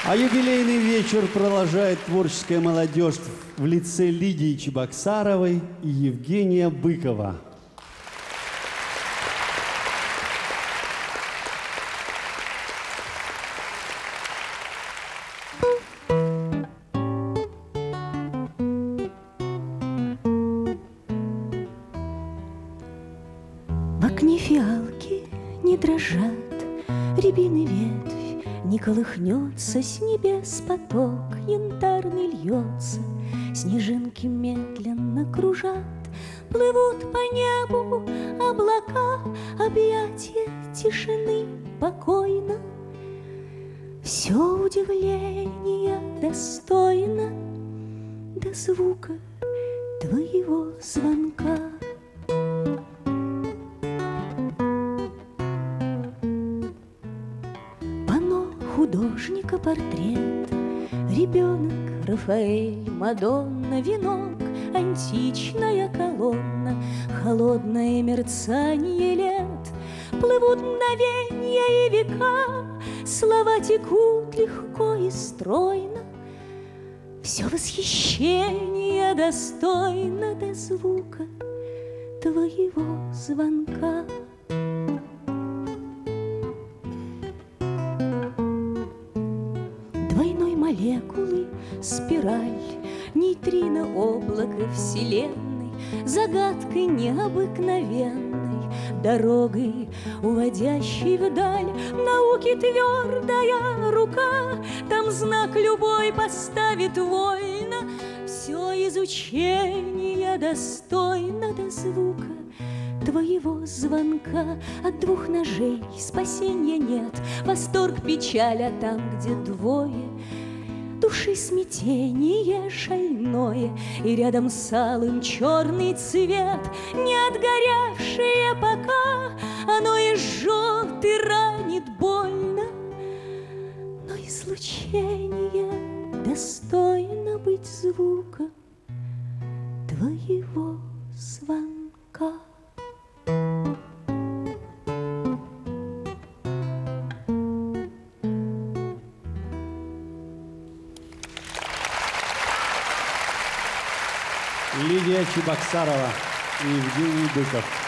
А юбилейный вечер продолжает творческая молодежь в лице Лидии Чебоксаровой и Евгения Быкова. В окне фиалки не дрожат, рябины ветвь не колыхнется, с небес поток янтарный льется, снежинки медленно кружат, плывут по небу облака, объятия тишины покойно. Все удивление достойно до звука твоего звонка. Художника портрет, ребенок, Рафаэль, Мадонна, венок, античная колонна, холодное мерцание лет, плывут мгновенья и века, слова текут легко и стройно, все восхищение достойно до звука твоего звонка. Молекулы, спираль, нейтрино, облако вселенной, загадкой необыкновенной, дорогой, уводящей вдаль, науки твердая рука, там знак любой поставит вольно, все изучение достойно до звука твоего звонка. От двух ножей спасения нет, восторг, печаль, а там, где двое, души смятение шальное, и рядом с алым черный цвет, не отгоревшее пока, оно и жжет, и ранит больно, но излучение достойно быть звука твоего звонка. Лидия Чебоксарова и Евгений Быков.